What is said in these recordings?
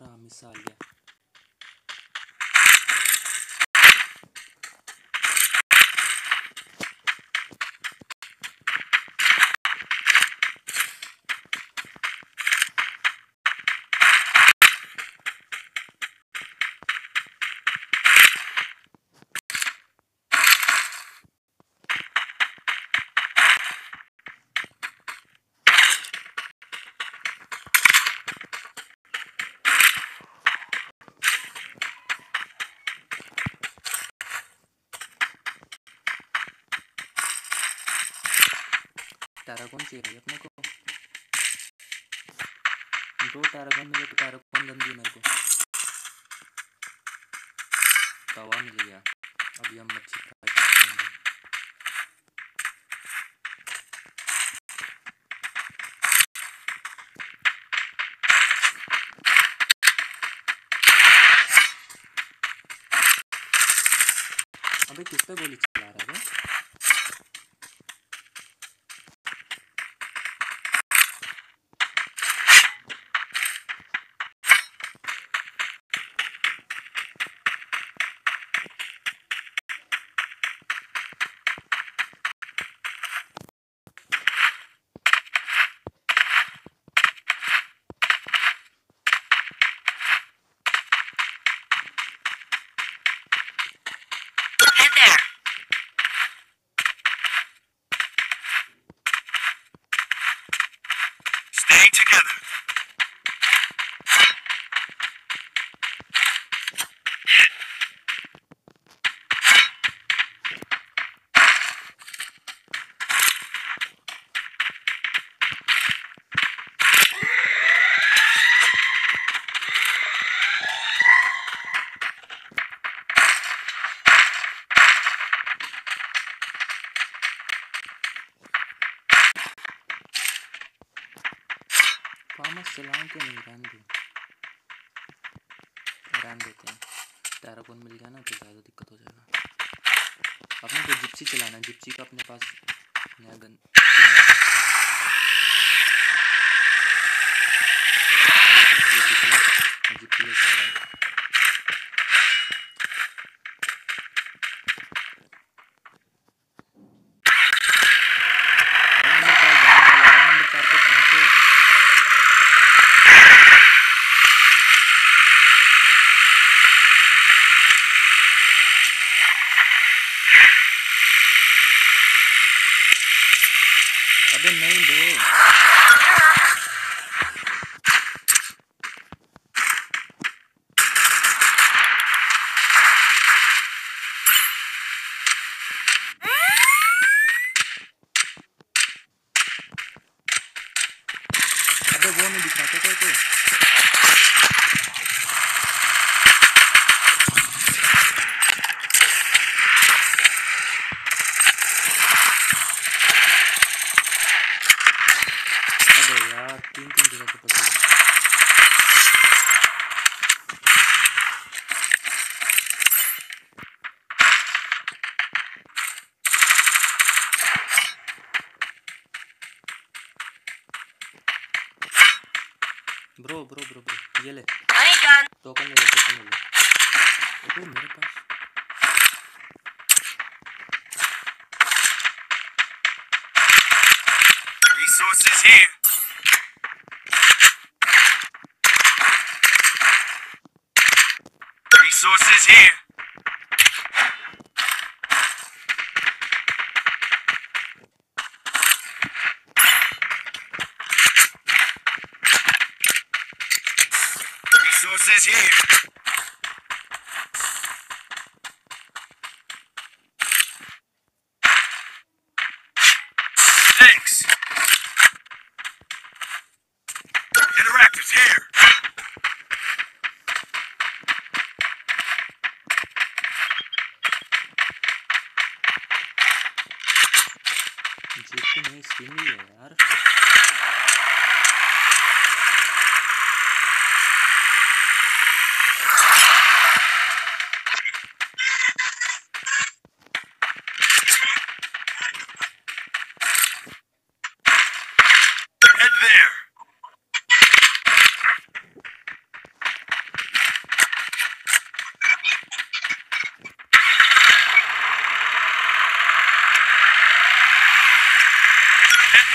हरामी सालिया। टैरागोन चाहिए अपने को ब्रो। टैरागोन मिले तो टैरागोन गन दी मेरे को। तवा मिल गया। अभी हम मच्छी फ्राई करेंगे। अबे किस पे गोली चला रहा है? चलाऊं कि नहीं? रहने देते हैं। टैरागोन मिल गया ना तो ज़्यादा दिक्कत हो जाएगा। अपने को जिप्सी चलाना है। जिप्सी का अपने पास नया गन जिप्सी ले जा रहा है। अबे नहीं बे। अबे वो नहीं दिख रहा क्या तेरे को? तीन जगह पे पकड़। ब्रो ब्रो ब्रो ब्रो ये ले टोकन ले टोकन ले। ओह मेरे पास resources here. Resources here. Resources here. Thanks. Interactives here. जीत नहीं स्किन ही है यार।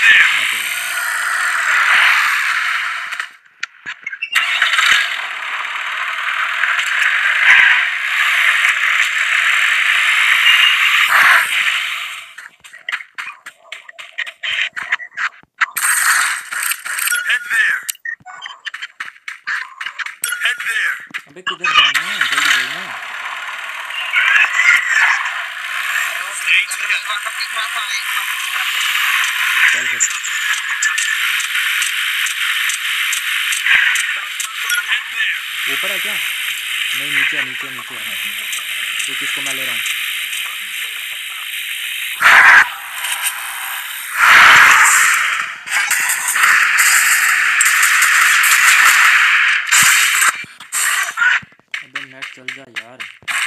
अबे किधर जाना है, जल्दी बोलना। चल फिर। ऊपर है क्या? नहीं, नीचे नीचे नीचे है। तो किसको मैं ले रहा हूँ? अबे नेट चल जा यार।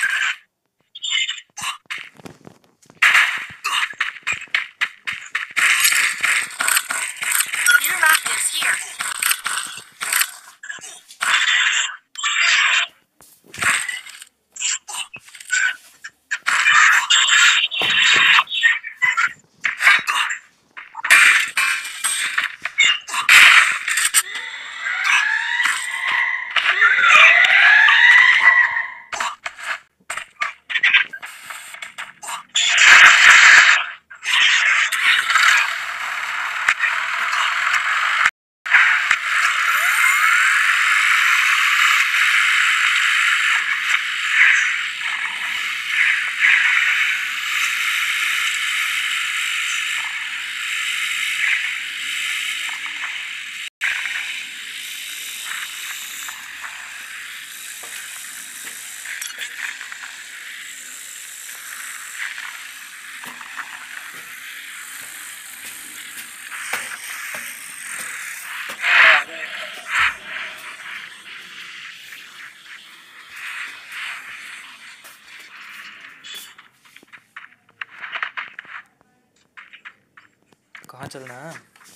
कहाँ चलना है?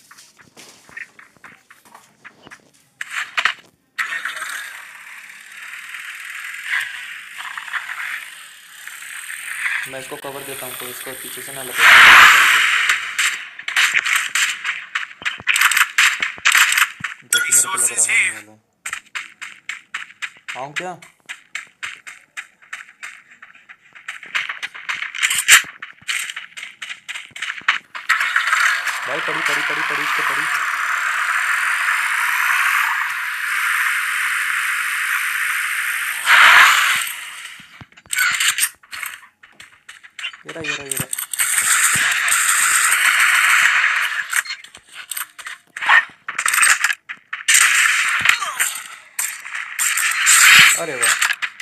मैं इसको कवर देता हूँ, तो इसको पीछे से ना लगे। जो कि मेरे को लग रहा है वाला। आऊँ क्या? भाई पड़ी पड़ी पड़ी पड़ी इसको पड़ी। ये रहा। अरे वाह,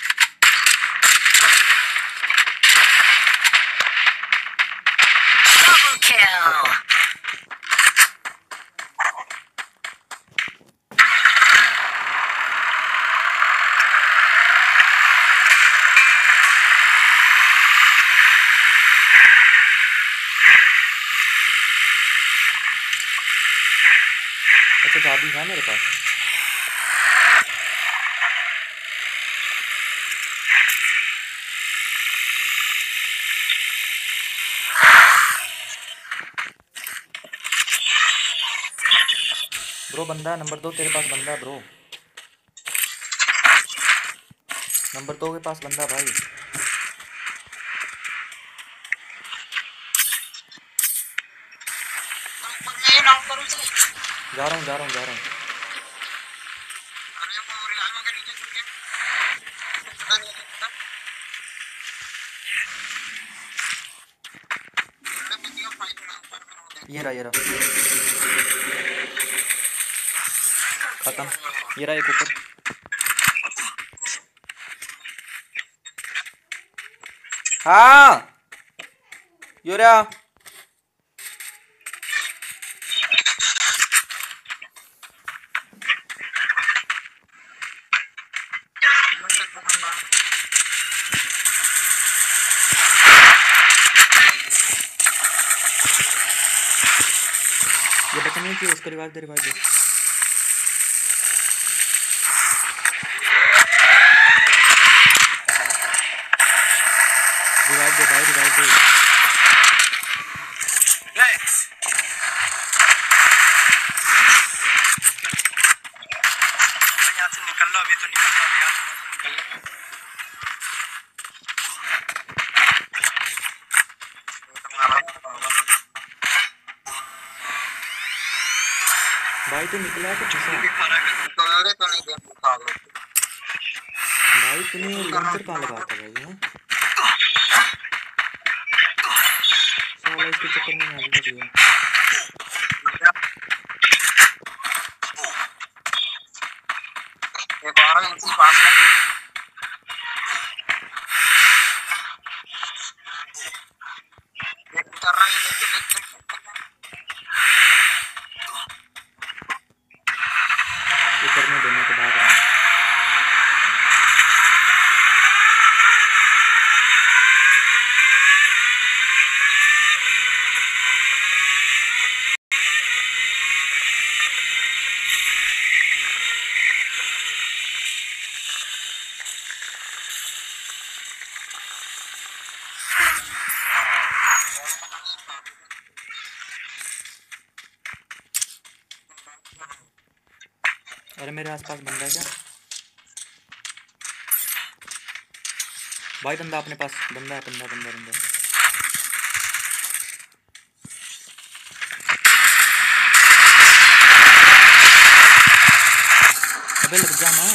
अच्छा चाबी है मेरे पास। ब्रो बंदा नंबर 2 तेरे पास बंदा ब्रो। नंबर 2 के पास बंदा भाई। जा रहा हूँ। ये रहा खत्म। ये रहा एक ऊपर। हाँ यूरिया ये बचा नहीं कि उसको रिवाइव दे। रिवाइव दे भाई, रिवाइव दे। भाई तो निकला तो फंसा। अरे तो नहीं देखा भाई तूने लॉन्चर कहाँ लगा था भाई? हैं साला इसके चक्कर में मैं भी फंस गया। ये 12 इंची पास है। देख कर रहा है, देख। करने देना तो भाग रहा हूँ। अरे मेरे आसपास बंदा है क्या? भाई बंदा अपने पास, बंदा है, बंदा। अबे लग जा ना।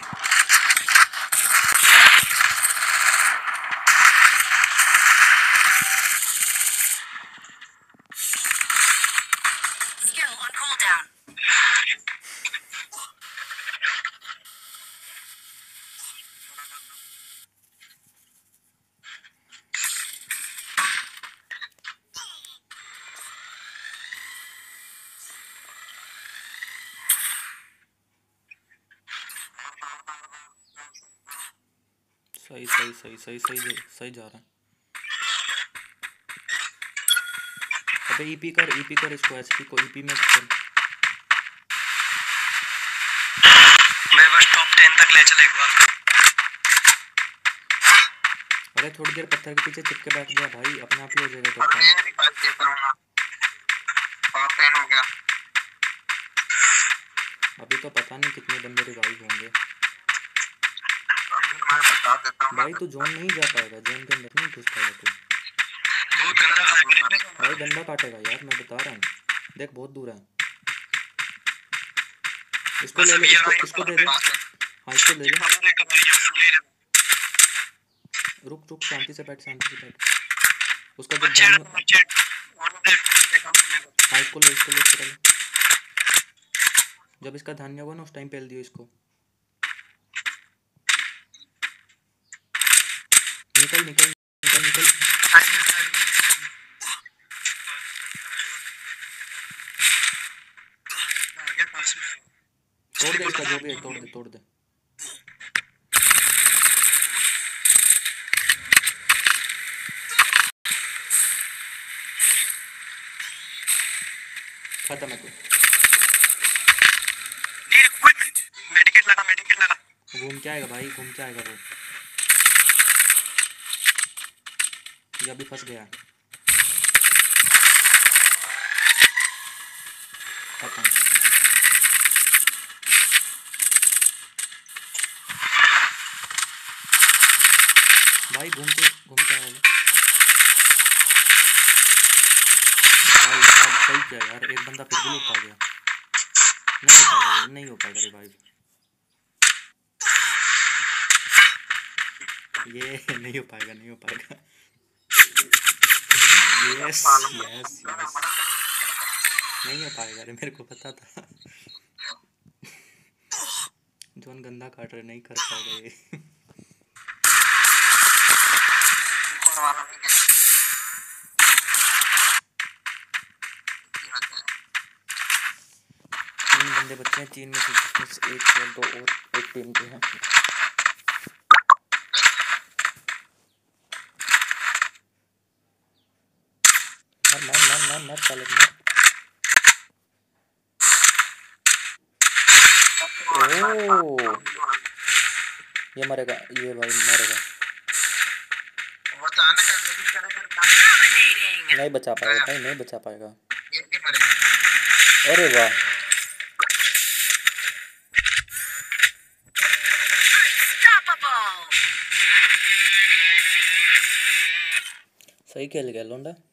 सही जा रहा है। अबे ईपी कर इसको, एसपी को ईपी में कर। मैं बस टॉप 10 तक ले चले एक बार। अरे थोड़ी देर पत्थर के पीछे चिपके बैठ गया भाई, अपने आप ही हो जाएगा टॉप 10। हो गया। अभी तो पता नहीं कितने बंदे रिवाइव होंगे। मैं बता देता हूँ भाई तू जोन नहीं जा पाएगा, जोन के अंदर नहीं घुस पाएगा तू। बहुत गंदा काटेगा भाई गंदा काटेगा यार, मैं बता रहा हूँ। देख बहुत दूर है। इसको ले ले, इसको दे दे। हाँ इसको ले ले। रुक शांति से बैठ। उसका जब धान्य, हाँ इसको ले चल। जब इसका धान्य होगा ना उस टाइम पेल दियो इसको। निकल। तोड़ दे इसका जो भी है, तोड़ दे। खत्म है तू। मेडिकेट लगा। घूम के आएगा भाई, वो ये अभी फंस गया। खत्म। भाई घूम के आएगा भाई। अब सही किया यार, एक बंदा फिर भी लूट पा गया। नहीं हो पाएगा रिवाइव। ये नहीं हो पाएगा। यस नहीं हो पाएगा रे, मेरे को पता था। जोन गंदा काट रहे, नहीं कर पाएगा ये। तीन बंदे बच्चे हैं, 3 में से एक या 2 और एक टीम के हैं। मर साले मर। ओह ये मरेगा, ये भाई मरेगा। नहीं बचा पाएगा भाई, नहीं बचा पाएगा। अरे वाह सही खेल गया लोंडा।